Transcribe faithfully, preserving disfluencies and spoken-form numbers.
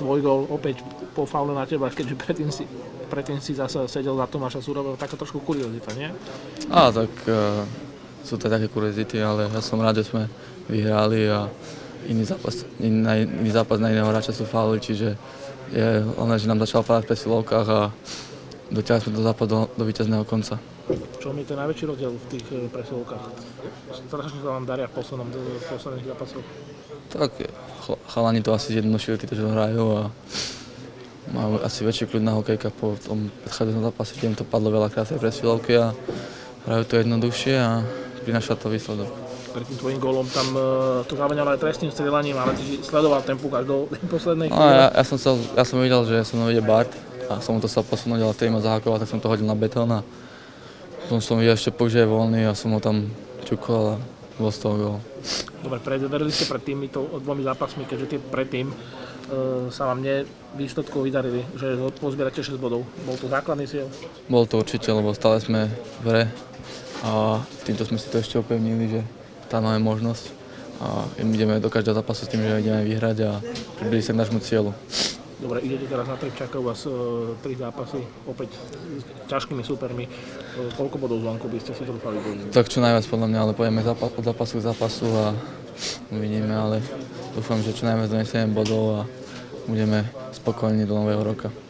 tvoj gól opäť po faule na teba, keďže predtým si, predtým si zase sedel za Tomáša Surového, taká trošku kuriozita, nie? Á, tak uh, sú to také kuriozity, ale ja som rád, že sme vyhrali a iný zápas, iný, iný zápas na iného hráča sú fauly, čiže je hlavné, že nám začalo padať v presilovkách a dotiahli sme to zápas do, do víťazného konca. Čo mi je ten najväčší rozdiel v tých presilovkách? Strašne sa vám daria v poslednom, v posledných zápasoch. Tak chalani to asi zjednodušili, tí, čo hrajú a majú asi väčší kľud na hokejka po tom predchádzajúcom zápase, kde im to padlo veľakrát aj presilovky a hrajú to jednoduchšie a prináša to výsledok. Pred tým tvojím gólom tam to zaváňalo aj trestným strieľaním, ale ty sledoval ten puk až do poslednej chvíle. No, ja, ja, som sa, ja som videl, že som ide Bart a som mu to chcel posunúť, ale vtedy ma zahakoval, tak som to hodil na betón a potom som videl ešte puk, že je voľný a som ho tam čukol a bol z toho gól. Dobre, preverili ste pred týmito dvomi zápasmi, keďže tie predtým e, sa vám ne výsledkov vydarili, že pozbierate šesť bodov. Bol to základný cieľ? Bol to určite, lebo stále sme v hre a týmto sme si to ešte opevnili, že tá máme možnosť a ideme do každého zápasu s tým, že ideme vyhrať a približiť sa k nášmu cieľu. Dobre, idete teraz na trh, čakajú vás uh, tri zápasy, opäť s ťažkými súpermi. Uh, koľko bodov zvonku by ste si trúfali? Tak čo najviac podľa mňa, ale pôjdeme zápas, od zápasu k zápasu a uvidíme, ale dúfam, že čo najviac donesieme bodov a budeme spokojní do nového roka.